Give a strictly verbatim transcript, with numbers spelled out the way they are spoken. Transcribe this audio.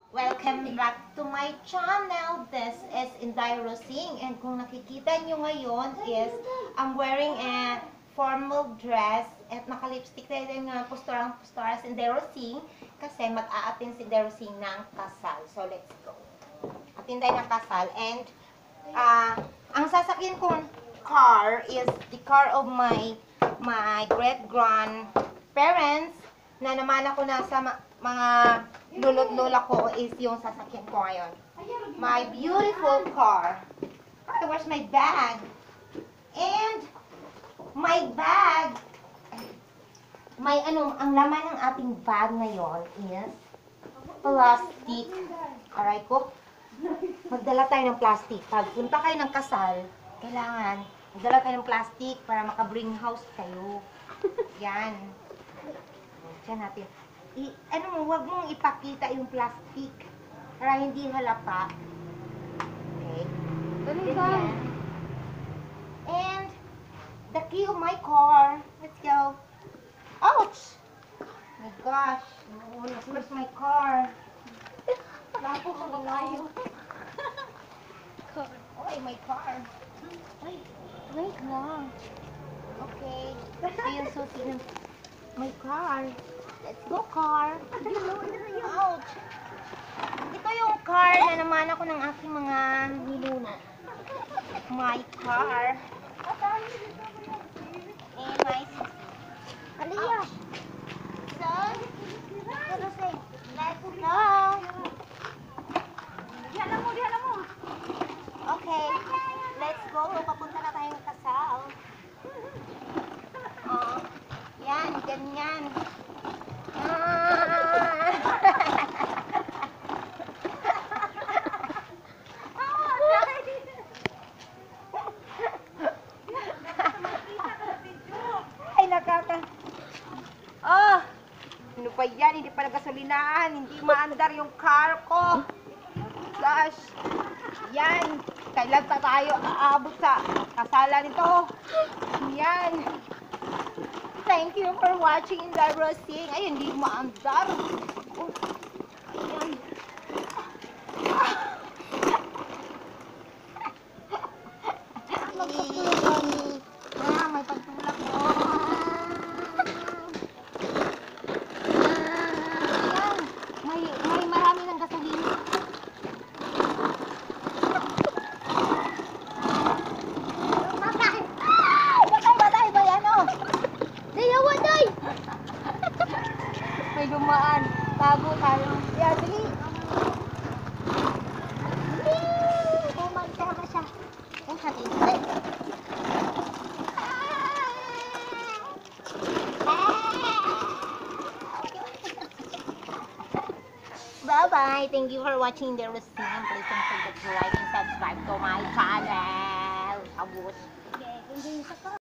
Welcome back to my channel. This is Inday, and kung nakikita nyo ngayon is I'm wearing a formal dress at naka-lipstick tayo yung uh, posturang-postura si Inday kasi mag-a-attend si Inday ng kasal. So let's go. Attend tayo ng kasal and uh, ang sasakyan kong car is the car of my my great-grandparents na naman ako na sa ma mga lulot-lola ko is yung sasakyan ko ngayon. My beautiful car. Okay, where's my bag? And my bag, may ano, ang laman ng ating bag ngayon is plastic. Alright ko? Magdala tayo ng plastic. Pag punta kayo ng kasal, kailangan magdala tayo ng plastic para maka-bring house kayo. Yan. Diyan natin. I, ano mo, huwag mong ipakita yung plastic para hindi halata. Okay? Ganyan. And the key of my car. Let's go. Ouch! My gosh. Where's my car? Lapo ko na tayo. Okay, my car. Ay, wait lang. Okay. Ito yung susi ng my car. Let's go, car. Ouch. Ito yung car na naman ako ng aking mga niluna. My car. And my susi. Aliyah. So, let's go. Let's go. Diyan mo, diyan mo. Okay. Let's go. Papunta na tayo ng kasal. Oh. Yan, ganyan. Ah. Ay, nakaka. Oh, ano pa yan? Hindi pa nagasolinahan. Hindi maandar yung car ko. Gosh. Yan. Kailan pa tayo aabot sa kasalan nito? Yan. Thank you for watching Inday Rosing. Ay, hindi maandar. Oh. Ayan. Ah, may pagtulak ko. Ayan. May, may marami ng gasolina. May dumaan. Tago tayo. Yeah, dali. Bumagtama siya. Ay, hati. Bye-bye. Thank you for watching the routine. Please don't forget to like and subscribe to my channel. Abos.